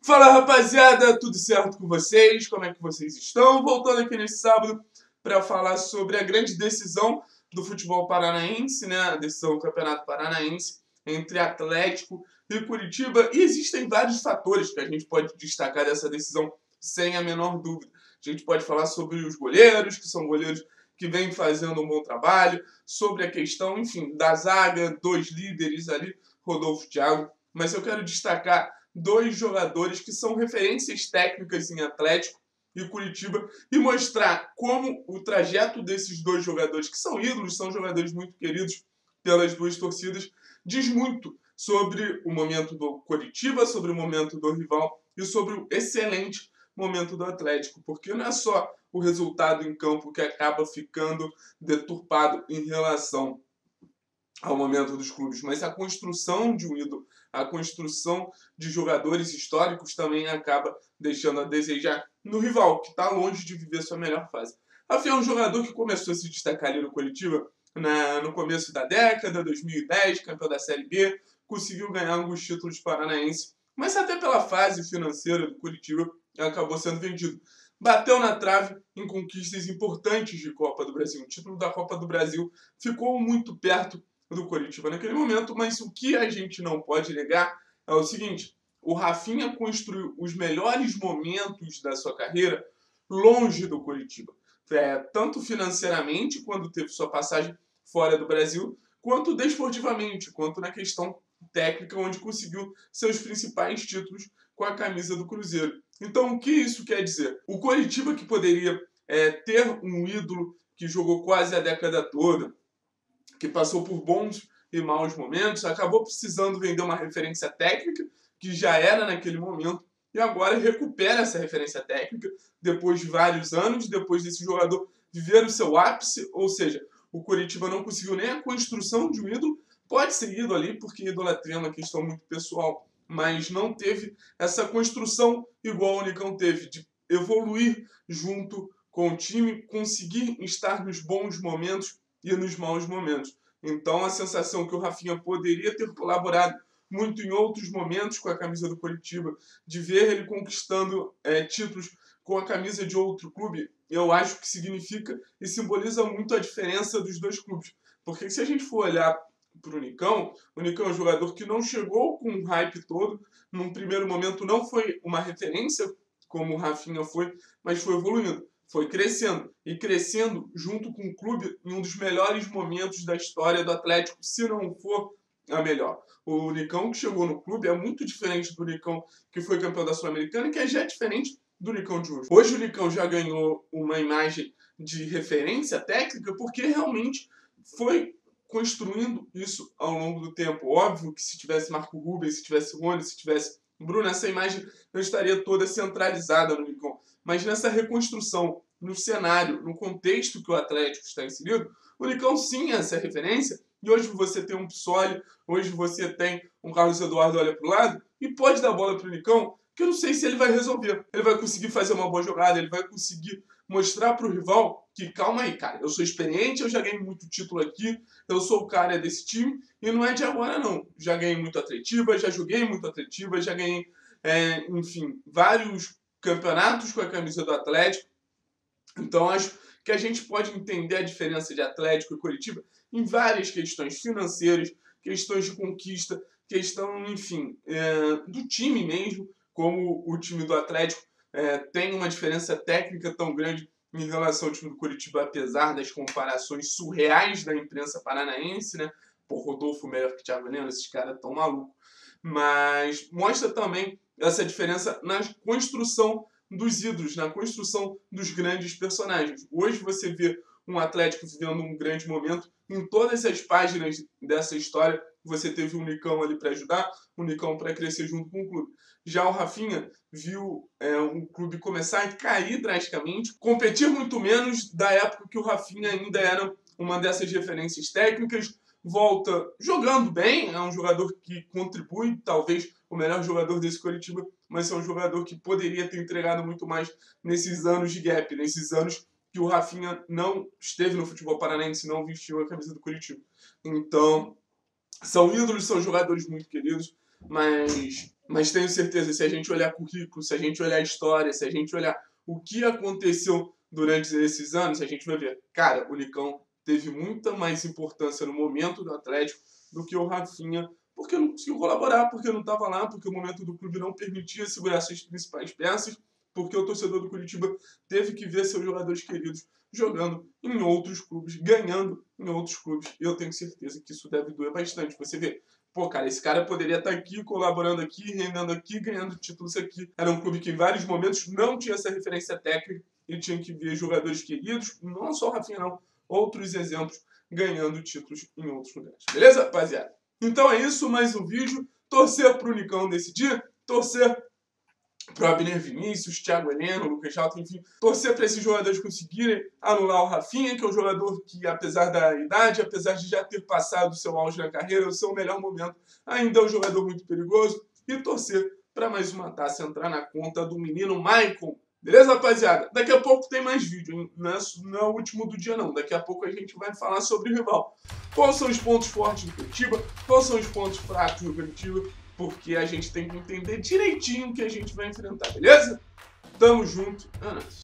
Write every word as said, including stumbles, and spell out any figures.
Fala, rapaziada, tudo certo com vocês? Como é que vocês estão? Voltando aqui nesse sábado para falar sobre a grande decisão do futebol paranaense, né? A decisão do Campeonato Paranaense entre Atlético e Curitiba. E existem vários fatores que a gente pode destacar dessa decisão sem a menor dúvida. A gente pode falar sobre os goleiros, que são goleiros que vêm fazendo um bom trabalho, sobre a questão, enfim, da zaga, dois líderes ali, Rodolfo e Thiago. Mas eu quero destacar dois jogadores que são referências técnicas em Atlético e Curitiba e mostrar como o trajeto desses dois jogadores, que são ídolos, são jogadores muito queridos pelas duas torcidas, diz muito sobre o momento do Curitiba, sobre o momento do rival e sobre o excelente momento do Atlético, porque não é só o resultado em campo que acaba ficando deturpado em relação ao momento dos clubes, mas a construção de um ídolo, a construção de jogadores históricos também acaba deixando a desejar no rival, que está longe de viver sua melhor fase. Rafinha é um jogador que começou a se destacar ali no Curitiba na, no começo da década, dois mil e dez, campeão da Série B, conseguiu ganhar alguns títulos paranaenses, mas até pela fase financeira do Curitiba acabou sendo vendido. Bateu na trave em conquistas importantes de Copa do Brasil. O título da Copa do Brasil ficou muito perto do Curitiba naquele momento, mas o que a gente não pode negar é o seguinte: o Rafinha construiu os melhores momentos da sua carreira longe do Curitiba. É, tanto financeiramente, quando teve sua passagem fora do Brasil, quanto desportivamente, quanto na questão técnica, onde conseguiu seus principais títulos com a camisa do Cruzeiro. Então, o que isso quer dizer? O Curitiba, que poderia é, ter um ídolo que jogou quase a década toda, que passou por bons e maus momentos, acabou precisando vender uma referência técnica, que já era naquele momento, e agora recupera essa referência técnica, depois de vários anos, depois desse jogador viver o seu ápice, ou seja, o Curitiba não conseguiu nem a construção de um ídolo, pode ser ídolo ali, porque idolatria é uma questão muito pessoal, mas não teve essa construção igual o Unicão teve, de evoluir junto com o time, conseguir estar nos bons momentos e nos maus momentos. Então, a sensação que o Rafinha poderia ter colaborado muito em outros momentos com a camisa do Curitiba, de ver ele conquistando é, títulos com a camisa de outro clube, eu acho que significa e simboliza muito a diferença dos dois clubes. Porque se a gente for olhar para o Nicão, o Nicão é um jogador que não chegou com o hype todo, num primeiro momento não foi uma referência, como o Rafinha foi, mas foi evoluindo. Foi crescendo, e crescendo junto com o clube em um dos melhores momentos da história do Atlético, se não for a melhor. O Nicão que chegou no clube é muito diferente do Nicão que foi campeão da Sul-Americana, que já é diferente do Nicão de hoje. Hoje o Nicão já ganhou uma imagem de referência técnica porque realmente foi construindo isso ao longo do tempo. Óbvio que se tivesse Marco Rubens, se tivesse Rony, se tivesse Bruno, essa imagem não estaria toda centralizada no Nicão. Mas nessa reconstrução, no cenário, no contexto que o Atlético está inserido, o Nicão sim é essa referência. E hoje você tem um Pissoli, hoje você tem um Carlos Eduardo olha para o lado e pode dar bola para o Nicão, que eu não sei se ele vai resolver. Ele vai conseguir fazer uma boa jogada, ele vai conseguir mostrar para o rival que, calma aí, cara, eu sou experiente, eu já ganhei muito título aqui, eu sou o cara desse time, e não é de agora não. Já ganhei muito Atletiba, já joguei muito Atletiba, já ganhei, é, enfim, vários campeonatos com a camisa do Atlético. Então acho que a gente pode entender a diferença de Atlético e Curitiba em várias questões financeiras, questões de conquista, questão, enfim, é, do time mesmo, como o time do Atlético é, tem uma diferença técnica tão grande em relação ao time do Curitiba, apesar das comparações surreais da imprensa paranaense, né? Por Rodolfo melhor que Thiago Heleno, esses caras tão malucos. Mas mostra também essa diferença na construção dos ídolos, na construção dos grandes personagens. Hoje você vê um Atlético vivendo um grande momento. Em todas as páginas dessa história, você teve um Nicão ali para ajudar, um Nicão para crescer junto com o clube. Já o Rafinha viu é, um clube começar a cair drasticamente, competir muito menos da época que o Rafinha ainda era uma dessas referências técnicas, volta jogando bem, é um jogador que contribui, talvez o melhor jogador desse Curitiba, mas é um jogador que poderia ter entregado muito mais nesses anos de gap, nesses anos que o Rafinha não esteve no futebol paranaense, não vestiu a camisa do Curitiba. Então, são ídolos, são jogadores muito queridos, mas Mas tenho certeza, se a gente olhar currículo, se a gente olhar história, se a gente olhar o que aconteceu durante esses anos, a gente vai ver, cara, o Nicão teve muita mais importância no momento do Atlético do que o Rafinha, porque não conseguiu colaborar, porque não estava lá, porque o momento do clube não permitia segurar suas principais peças, porque o torcedor do Curitiba teve que ver seus jogadores queridos jogando em outros clubes, ganhando em outros clubes. E eu tenho certeza que isso deve doer bastante. Você vê, pô, cara, esse cara poderia estar aqui, colaborando aqui, rendendo aqui, ganhando títulos aqui. Era um clube que em vários momentos não tinha essa referência técnica e tinha que ver jogadores queridos, não só o Rafinha não, outros exemplos, ganhando títulos em outros lugares. Beleza, rapaziada? Então é isso, mais um vídeo. Torcer pro Nicão decidir, torcer pro Abner Vinícius, Thiago Heleno, Lucas Jalto, enfim, torcer para esses jogadores conseguirem anular o Rafinha, que é um jogador que, apesar da idade, apesar de já ter passado o seu auge na carreira, o seu melhor momento, ainda é um jogador muito perigoso, e torcer para mais uma taça entrar na conta do menino Maicon. Beleza, rapaziada? Daqui a pouco tem mais vídeo, hein? Não é, não é o último do dia, não. Daqui a pouco a gente vai falar sobre o rival. Quais são os pontos fortes do Curitiba? Quais são os pontos fracos do Curitiba? Porque a gente tem que entender direitinho o que a gente vai enfrentar, beleza? Tamo junto, é nóis.